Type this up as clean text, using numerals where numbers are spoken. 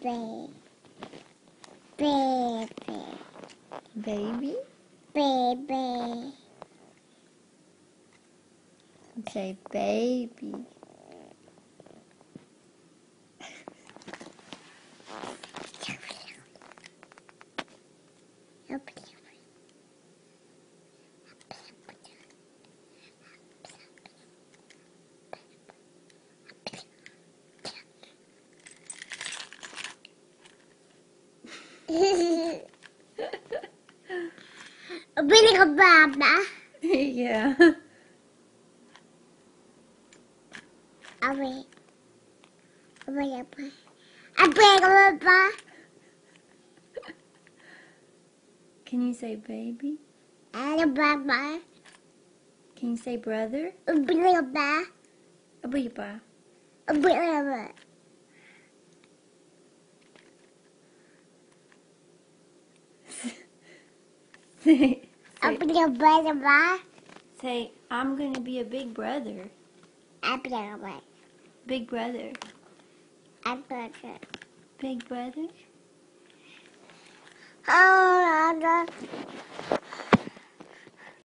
Baby. Baby. Baby? Baby. Say baby. Bili ka baba? Yeah. Awi. Awi apa? Awi ka baba? Can you say baby? Ano baba? Can you say brother? Bili ka ba? Abuy pa. Bili ka ba? say, Bili ka ba? say, I'm gonna be a big brother. Bili ka ba? Big brother. Bili ka. Big brother? Oh,